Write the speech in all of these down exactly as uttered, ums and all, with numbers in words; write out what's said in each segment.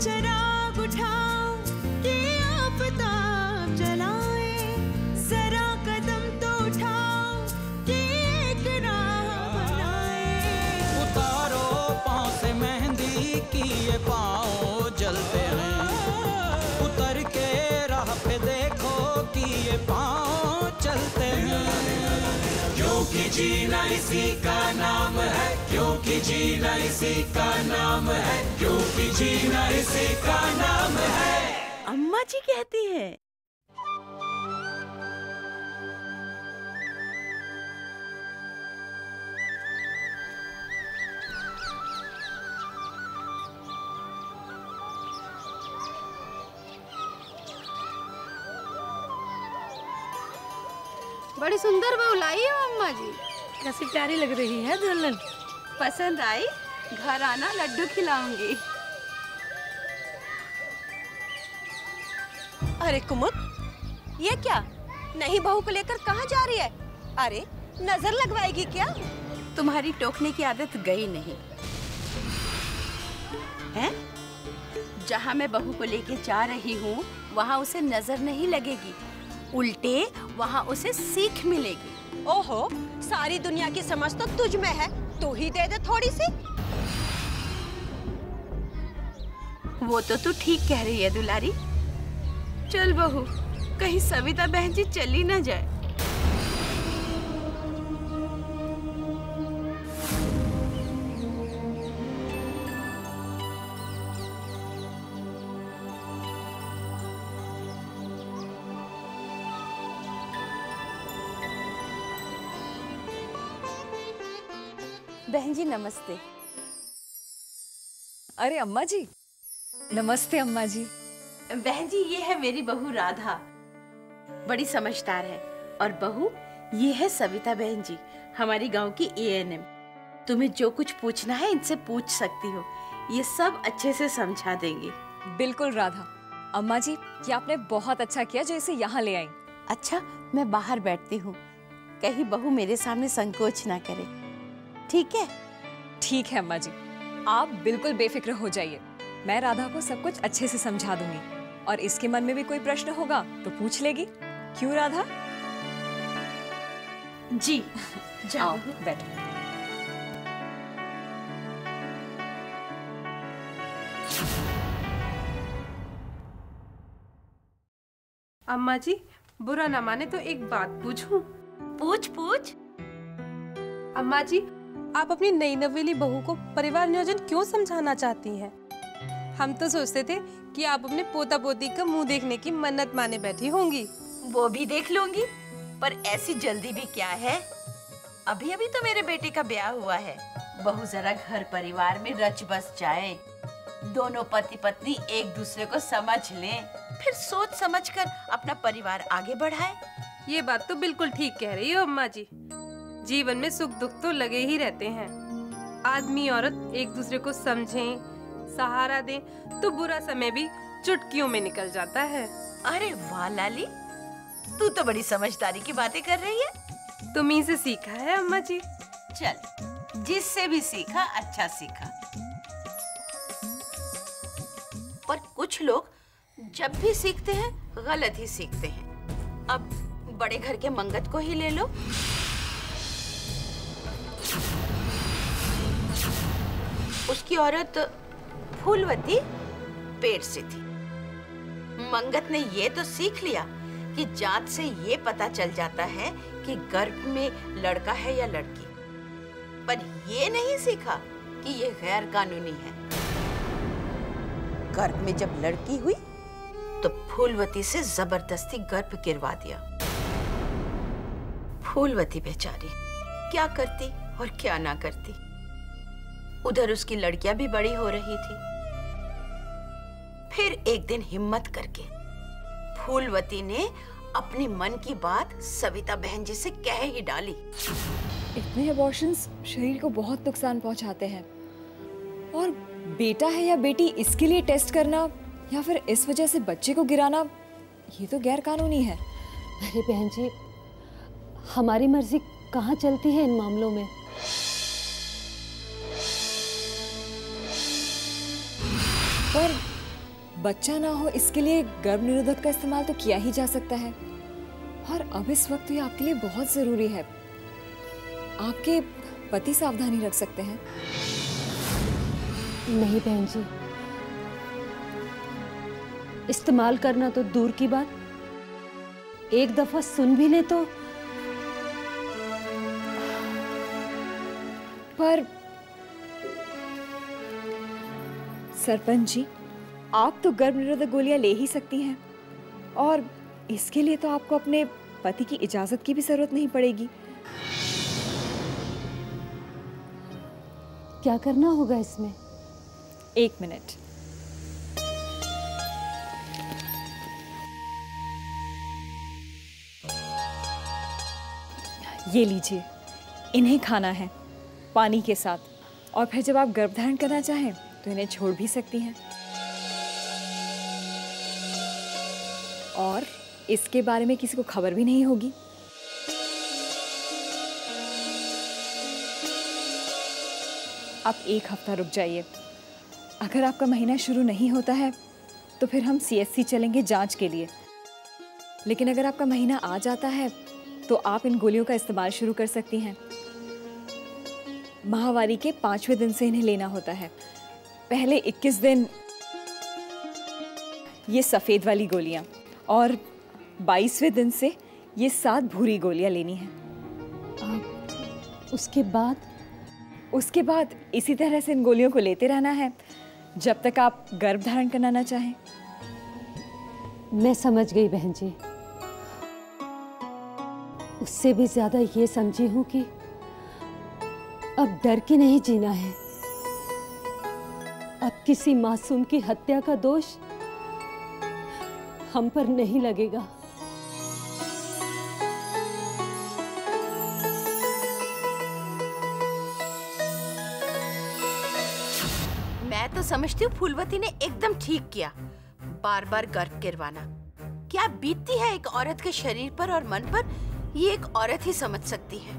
चिराग उठाओ कि आफताब जलाए, जरा कदम तो उठाओ कि एक राह बनाए। उतारो पाँव से मेहंदी की ये पाँव जलते हैं, उतर के राह पे देखो कि ये पाँव चलते हैं। क्योंकि जीना इसी का नाम है, क्योंकि जीना इसी का नाम है, क्योंकि जीना इसी का नाम है। अम्मा जी कहती है। बड़ी सुंदर बहू लाई हो अम्मा जी। कैसी प्यारी लग रही है दुल्हन। पसंद आई? घर आना, लड्डू खिलाऊंगी। अरे कुमुद, ये क्या? नई बहू को लेकर कहाँ जा रही है? अरे नजर लगवाएगी क्या? तुम्हारी टोकने की आदत गई नहीं है? जहाँ मैं बहू को लेके जा रही हूँ वहाँ उसे नजर नहीं लगेगी, उल्टे वहाँ उसे सीख मिलेगी। ओहो, सारी दुनिया की समझ तो तुझ में है, तू ही दे दे थोड़ी सी। वो तो तू ठीक कह रही है दुलारी। चल बहू, कहीं सविता बहन जी चली ना जाए। बहन जी नमस्ते। अरे अम्मा जी, नमस्ते अम्मा जी। बहन जी ये है मेरी बहू राधा, बड़ी समझदार है। और बहू ये है सविता बहन जी, हमारी गांव की ए एन एम। तुम्हें जो कुछ पूछना है इनसे पूछ सकती हो, ये सब अच्छे से समझा देंगी। बिल्कुल राधा। अम्मा जी, ये आपने बहुत अच्छा किया जो इसे यहाँ ले आई। अच्छा, मैं बाहर बैठती हूँ, कहीं बहू मेरे सामने संकोच ना करे। ठीक है? ठीक है अम्मा जी, आप बिल्कुल बेफिक्र हो जाइए। मैं राधा को सब कुछ अच्छे से समझा दूंगी, और इसके मन में भी कोई प्रश्न होगा तो पूछ लेगी। क्यों राधा? जी। जाओ बैठो। अम्मा जी बुरा ना माने तो एक बात पूछूं? पूछ पूछ। अम्मा जी, आप अपनी नई नवेली बहू को परिवार नियोजन क्यों समझाना चाहती हैं? हम तो सोचते थे कि आप अपने पोता पोती का मुंह देखने की मन्नत माने बैठी होंगी। वो भी देख लूंगी, पर ऐसी जल्दी भी क्या है? अभी अभी तो मेरे बेटे का ब्याह हुआ है। बहू जरा घर परिवार में रच बस जाए, दोनों पति पत्नी एक दूसरे को समझ लें, फिर सोच समझकर अपना परिवार आगे बढ़ाए। ये बात तो बिल्कुल ठीक कह रही हो अम्मा जी। जीवन में सुख दुख तो लगे ही रहते हैं। आदमी औरत एक दूसरे को समझें, सहारा दें, तो बुरा समय भी चुटकियों में निकल जाता है। अरे वाह लाली, तू तो बड़ी समझदारी की बातें कर रही है। तुम्हीं से सीखा है अम्मा जी। चल, जिससे भी सीखा अच्छा सीखा। पर कुछ लोग जब भी सीखते हैं गलत ही सीखते हैं। अब बड़े घर के मंगत को ही ले लो। उसकी औरत फूलवती पेट से थी। मंगत ने ये तो सीख लिया कि जात से ये पता चल जाता है कि गर्भ में लड़का है या लड़की, पर ये नहीं सीखा कि ये गैर कानूनी है। गर्भ में जब लड़की हुई तो फूलवती से जबरदस्ती गर्भ गिरवा दिया। फूलवती बेचारी क्या करती और क्या ना करती। उधर उसकी लड़कियां भी बड़ी हो रही थी। फिर एक दिन हिम्मत करके फूलवती ने अपने मन की बात सविता बहन जी से कह ही डाली। इतने अबॉर्शंस शरीर को बहुत नुकसान पहुंचाते हैं, और बेटा है या बेटी इसके लिए टेस्ट करना या फिर इस वजह से बच्चे को गिराना, ये तो गैर कानूनी है। अरे बहन जी, हमारी मर्जी कहाँ चलती है इन मामलों में। पर बच्चा ना हो इसके लिए गर्भ निरोधक का इस्तेमाल तो किया ही जा सकता है, और अब इस वक्त ये आपके लिए बहुत जरूरी है। आपके पति सावधानी रख सकते हैं। नहीं बहन जी, इस्तेमाल करना तो दूर की बात, एक दफा सुन भी ले तो। पर सरपंच जी, आप तो गर्भ निरोधक गोलियां ले ही सकती हैं, और इसके लिए तो आपको अपने पति की इजाजत की भी जरूरत नहीं पड़ेगी। क्या करना होगा इसमें? एक मिनट। ये लीजिए, इन्हें खाना है पानी के साथ, और फिर जब आप गर्भधारण करना चाहें तो इन्हें छोड़ भी सकती हैं। और इसके बारे में किसी को खबर भी नहीं होगी। आप एक हफ्ता रुक जाइए। अगर आपका महीना शुरू नहीं होता है तो फिर हम सीएससी चलेंगे जांच के लिए, लेकिन अगर आपका महीना आ जाता है तो आप इन गोलियों का इस्तेमाल शुरू कर सकती हैं। माहवारी के पांचवें दिन से इन्हें लेना होता है। पहले इक्कीस दिन ये सफ़ेद वाली गोलियां, और बाईसवें दिन से ये सात भूरी गोलियां लेनी हैं। उसके बाद उसके बाद इसी तरह से इन गोलियों को लेते रहना है जब तक आप गर्भ धारण करना ना चाहें। मैं समझ गई बहन जी। उससे भी ज्यादा ये समझी हूं कि अब डर के नहीं जीना है। अब किसी मासूम की हत्या का दोष हम पर नहीं लगेगा। मैं तो समझती हूँ फूलवती ने एकदम ठीक किया, बार बार गर्भ गिरवाना। क्या बीतती है एक औरत के शरीर पर और मन पर, ये एक औरत ही समझ सकती है।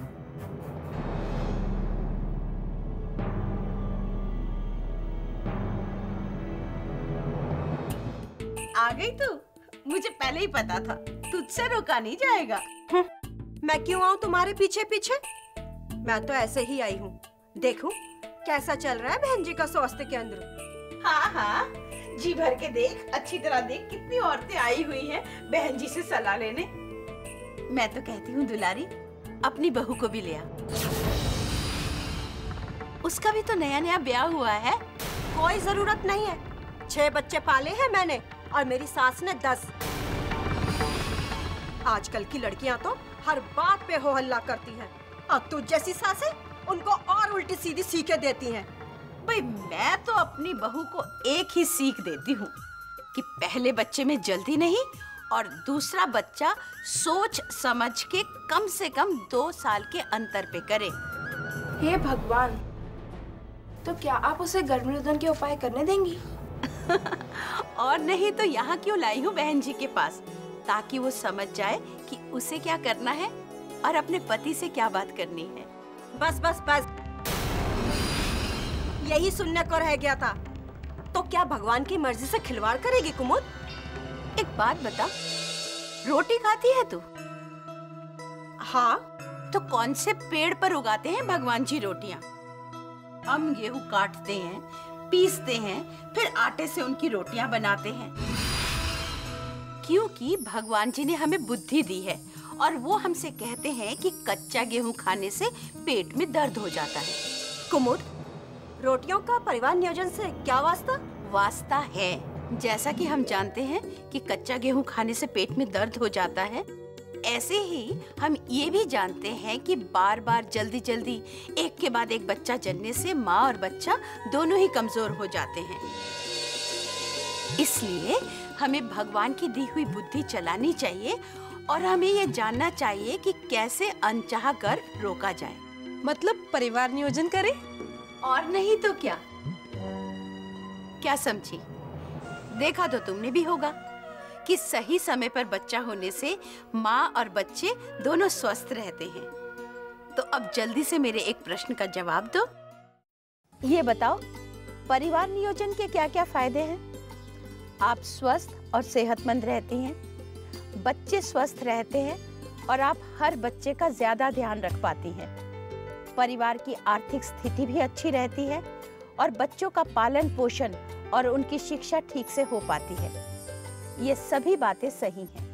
आ गई तू? मुझे पहले ही पता था तुझसे रोका नहीं जाएगा। मैं क्यों आऊँ तुम्हारे पीछे पीछे? मैं तो ऐसे ही आई हूँ, देखूं कैसा चल रहा है बहन जी का स्वास्थ्य केंद्र। हाँ हाँ, जी भर के देख, अच्छी तरह देख, कितनी औरतें आई हुई हैं बहन जी से सलाह लेने। मैं तो कहती हूँ दुलारी, अपनी बहू को भी ले आ। उसका भी तो नया नया ब्याह हुआ है। कोई जरूरत नहीं है, छह बच्चे पाले हैं मैंने और मेरी सास ने दस। आजकल की लड़कियां तो हर बात पे हो हल्ला करती हैं, और तू जैसी सासें उनको और उल्टी सीधी सीखें देती हैं। भाई मैं तो अपनी बहू को एक ही सीख देती हूँ कि पहले बच्चे में जल्दी नहीं, और दूसरा बच्चा सोच समझ के कम से कम दो साल के अंतर पे करे। हे भगवान, तो क्या आप उसे गर्भनिरोधन के उपाय करने देंगी? और नहीं तो यहाँ क्यों लाई हूँ बहन जी के पास, ताकि वो समझ जाए कि उसे क्या करना है और अपने पति से क्या बात करनी है। बस बस बस, यही सुनने को रह गया था। तो क्या भगवान की मर्जी से खिलवाड़ करेगी कुमुद? एक बात बता, रोटी खाती है तू? हाँ। तो कौन से पेड़ पर उगाते हैं भगवान जी रोटियां? हम गेहूं काटते हैं, पीसते हैं, फिर आटे से उनकी रोटियां बनाते हैं, क्योंकि भगवान जी ने हमें बुद्धि दी है, और वो हमसे कहते हैं कि कच्चा गेहूं खाने से पेट में दर्द हो जाता है। कुमुद, रोटियों का परिवार नियोजन से क्या वास्ता? वास्ता है। जैसा कि हम जानते हैं कि कच्चा गेहूं खाने से पेट में दर्द हो जाता है, ऐसे ही हम ये भी जानते हैं कि बार बार जल्दी जल्दी एक के बाद एक बच्चा जनने से माँ और बच्चा दोनों ही कमजोर हो जाते हैं। इसलिए हमें भगवान की दी हुई बुद्धि चलानी चाहिए, और हमें ये जानना चाहिए कि कैसे अनचाहा गर्भ रोका जाए। मतलब परिवार नियोजन करें? और नहीं तो क्या। क्या समझी? देखा तो तुमने भी होगा कि सही समय पर बच्चा होने से माँ और बच्चे दोनों स्वस्थ रहते हैं। तो अब जल्दी से मेरे एक प्रश्न का जवाब दो। ये बताओ, परिवार नियोजन के क्या क्या फायदे हैं? आप स्वस्थ और सेहतमंद रहती हैं, बच्चे स्वस्थ रहते हैं और आप हर बच्चे का ज्यादा ध्यान रख पाती हैं। परिवार की आर्थिक स्थिति भी अच्छी रहती है और बच्चों का पालन पोषण और उनकी शिक्षा ठीक से हो पाती है। ये सभी बातें सही हैं।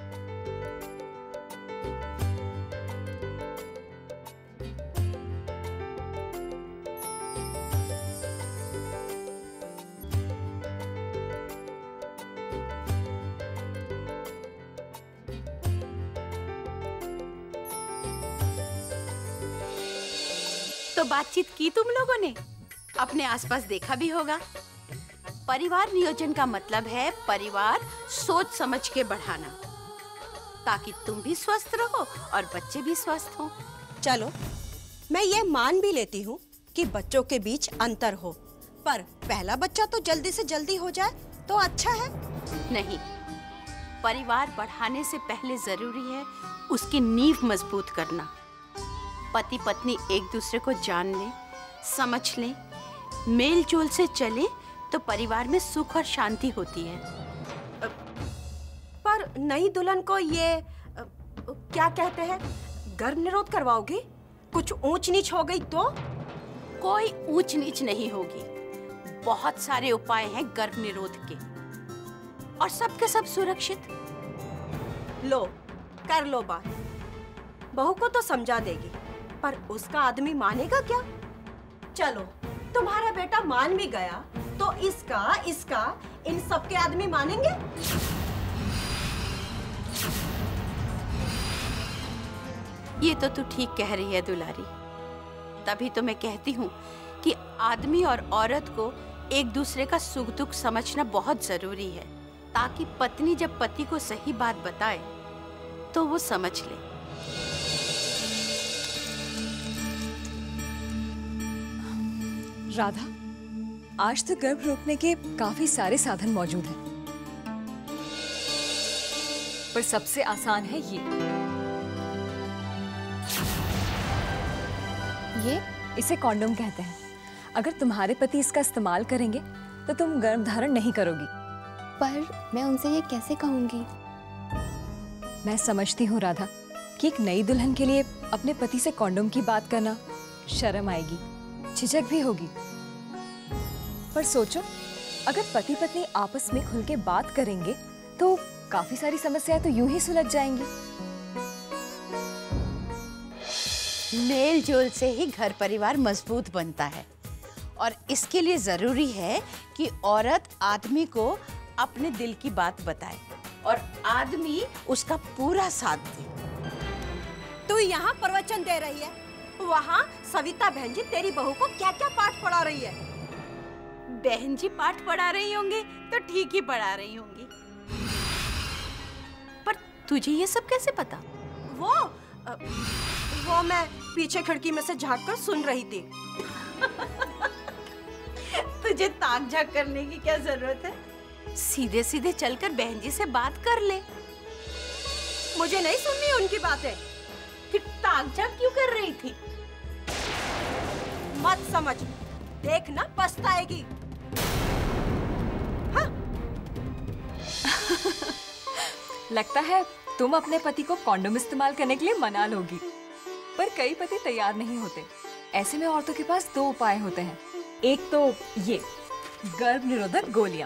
तो बातचीत की तुम लोगों ने, अपने आसपास देखा भी होगा। परिवार नियोजन का मतलब है परिवार सोच समझ के बढ़ाना, ताकि तुम भी स्वस्थ रहो और बच्चे भी स्वस्थ हों। चलो, मैं ये मान भी लेती हूँ कि बच्चों के बीच अंतर हो, पर पहला बच्चा तो जल्दी से जल्दी हो जाए तो अच्छा है। नहीं, परिवार बढ़ाने से पहले जरूरी है उसकी नींव मजबूत करना। पति पत्नी एक दूसरे को जान ले, समझ ले, मेल जोल से चले तो परिवार में सुख और शांति होती है। पर नई दुल्हन को ये अ, क्या कहते हैं, गर्भ निरोध करवाओगी? कुछ ऊंच नीच हो गई तो? कोई ऊंच नीच नहीं होगी। बहुत सारे उपाय हैं गर्भ निरोध के और सबके सब सुरक्षित। लो, कर लो बात। बहू को तो समझा देगी, पर उसका आदमी मानेगा क्या? चलो, तुम्हारा बेटा मान भी गया तो इसका इसका इन सबके आदमी मानेंगे? ये तो तू ठीक कह रही है दुलारी। तभी तो मैं कहती हूँ कि आदमी और औरत को एक दूसरे का सुख दुख समझना बहुत जरूरी है, ताकि पत्नी जब पति को सही बात बताए तो वो समझ ले। राधा, आज तो गर्भ रोकने के काफी सारे साधन मौजूद हैं, पर सबसे आसान है ये ये इसे कॉन्डोम कहते हैं। अगर तुम्हारे पति इसका इस्तेमाल करेंगे तो तुम गर्भ धारण नहीं करोगी। पर मैं उनसे ये कैसे कहूंगी? मैं समझती हूँ राधा कि एक नई दुल्हन के लिए अपने पति से कॉन्डोम की बात करना शर्म आएगी, झिझक भी होगी। पर सोचो, अगर पति पत्नी आपस में खुल के बात करेंगे तो काफी सारी समस्याएं तो यूं ही सुलझ जाएंगी। मेल जोल से ही घर परिवार मजबूत बनता है और इसके लिए जरूरी है कि औरत आदमी को अपने दिल की बात बताए और आदमी उसका पूरा साथ दे। तू यहाँ प्रवचन दे रही है, वहाँ सविता बहन जी तेरी बहू को क्या क्या पाठ पढ़ा रही है? बहन जी पाठ पढ़ा रही होंगी तो ठीक ही पढ़ा रही होंगी, पर तुझे ये सब कैसे पता? वो अ, वो मैं पीछे खिड़की में से झांक कर सुन रही थी। तुझे ताक झाक करने की क्या जरूरत है? सीधे सीधे चलकर बहन जी से बात कर ले। मुझे नहीं सुननी उनकी बातें। फिर ताक झाक क्यों कर रही थी? मत समझ, देखना पछताएगी। हाँ? लगता है तुम अपने पति को कॉन्डोम इस्तेमाल करने के लिए मना लोगी, पर कई पति तैयार नहीं होते। ऐसे में औरतों के पास दो उपाय होते हैं। एक तो ये गर्भ निरोधक गोलियां,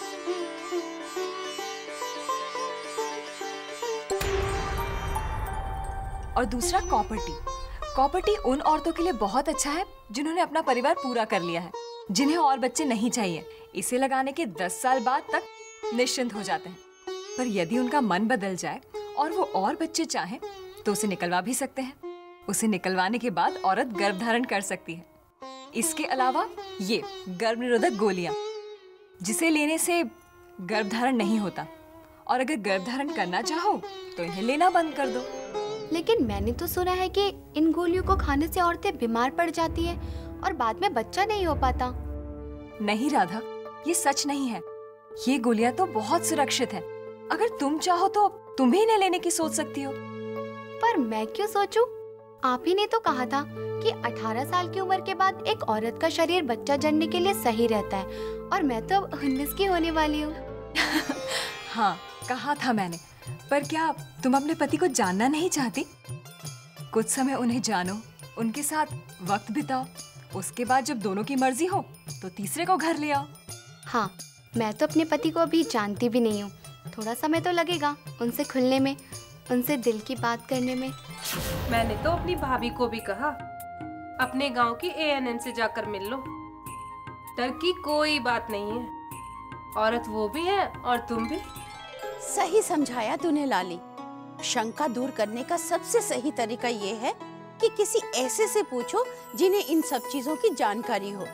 और दूसरा कॉपर टी। कॉपर टी उन औरतों के लिए बहुत अच्छा है जिन्होंने अपना परिवार पूरा कर लिया है, जिन्हें और बच्चे नहीं चाहिए। इसे लगाने के दस साल बाद तक निश्चिंत हो जाते हैं। पर यदि उनका मन बदल जाए और वो और बच्चे चाहें तो उसे निकलवा भी सकते हैं। उसे निकलवाने के बाद औरत गर्भ धारण कर सकती है। इसके अलावा ये गर्भ निरोधक गोलियां, जिसे लेने से गर्भ धारण नहीं होता, और अगर गर्भ धारण करना चाहो तो इन्हें लेना बंद कर दो। लेकिन मैंने तो सुना है कि इन गोलियों को खाने से औरतें बीमार पड़ जाती हैं और बाद में बच्चा नहीं हो पाता। नहीं राधा, ये सच नहीं है। ये गोलियां तो बहुत सुरक्षित हैं। अगर तुम चाहो तो तुम भी इन्हें लेने की सोच सकती हो। पर मैं क्यों सोचूं? आप ही ने तो कहा था कि अठारह साल की उम्र के बाद एक औरत का शरीर बच्चा जनने के लिए सही रहता है, और मैं तो अब उन्नीस की होने वाली हूँ। हाँ, कहा था मैंने। पर क्या तुम अपने पति को जानना नहीं चाहती? कुछ समय उन्हें जानो, उनके साथ वक्त बिताओ, उसके बाद जब दोनों की मर्जी हो तो तीसरे को घर ले आओ। हाँ, मैं तो अपने पति को अभी जानती भी नहीं हूँ। थोड़ा समय तो लगेगा उनसे खुलने में, उनसे दिल की बात करने में। मैंने तो अपनी भाभी को भी कहा, अपने गांव की ए एन एन से जाकर मिल लो। डर की कोई बात नहीं है, औरत वो भी है और तुम भी। सही समझाया तूने लाली। शंका दूर करने का सबसे सही तरीका ये है कि किसी ऐसे से पूछो जिन्हें इन सब चीजों की जानकारी हो।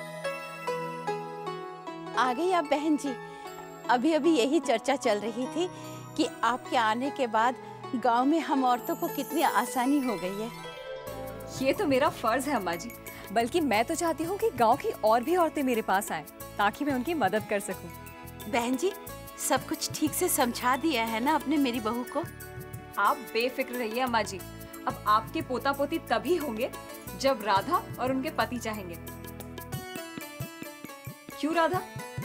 आ गई आप बहन जी। अभी अभी यही चर्चा चल रही थी कि आपके आने के बाद गांव में हम औरतों को कितनी आसानी हो गई है। ये तो मेरा फर्ज है अम्मा जी, बल्कि मैं तो चाहती हूँ कि गांव की और भी औरतें मेरे पास आएं, ताकि मैं उनकी मदद कर सकूं। बहन जी, सब कुछ ठीक से समझा दिया है ना आपने मेरी बहू को? आप बेफिक्र रहिए अम्मा जी। अब आपके पोता पोती तभी होंगे जब राधा और उनके पति चाहेंगे। क्यों राधा?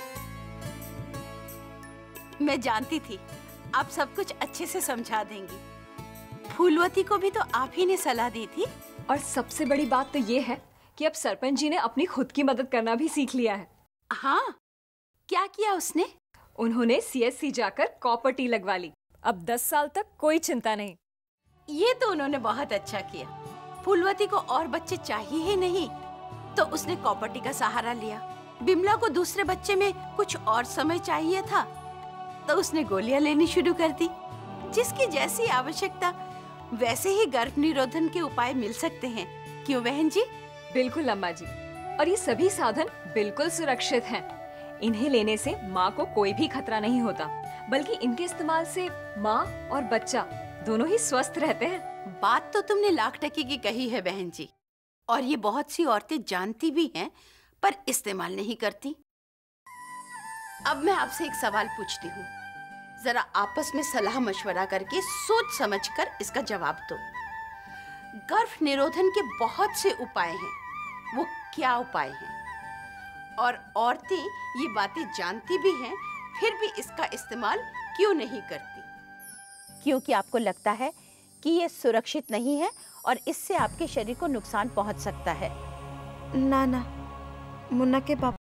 मैं जानती थी आप सब कुछ अच्छे से समझा देंगी। फूलवती को भी तो आप ही ने सलाह दी थी। और सबसे बड़ी बात तो ये है कि अब सरपंच जी ने अपनी खुद की मदद करना भी सीख लिया है। हाँ, क्या किया उसने? उन्होंने सी एस सी जाकर कॉपर टी लगवा ली। अब दस साल तक कोई चिंता नहीं। ये तो उन्होंने बहुत अच्छा किया। फूलवती को और बच्चे चाहिए ही नहीं, तो उसने कॉपर टी का सहारा लिया। बिमला को दूसरे बच्चे में कुछ और समय चाहिए था, तो उसने गोलियां लेनी शुरू कर दी। जिसकी जैसी आवश्यकता वैसे ही गर्भ निरोधन के उपाय मिल सकते हैं। क्यों बहन जी? बिल्कुल अम्मा जी, और ये सभी साधन बिल्कुल सुरक्षित हैं। इन्हें लेने से माँ को कोई भी खतरा नहीं होता, बल्कि इनके इस्तेमाल से माँ और बच्चा दोनों ही स्वस्थ रहते हैं। बात तो तुमने लाख टके की कही है बहन जी, और ये बहुत सी औरतें जानती भी हैं पर इस्तेमाल नहीं करती। अब मैं आपसे एक सवाल पूछती हूँ, जरा आपस में सलाह मशवरा करके सोच समझकर इसका जवाब दो। गर्भ निरोधन के बहुत से उपाय हैं, वो क्या उपाय हैं? और औरतें ये बातें जानती भी हैं, फिर भी इसका इस्तेमाल क्यों नहीं करती? क्योंकि आपको लगता है कि ये सुरक्षित नहीं है और इससे आपके शरीर को नुकसान पहुंच सकता है। ना ना, मुन्ना के पापा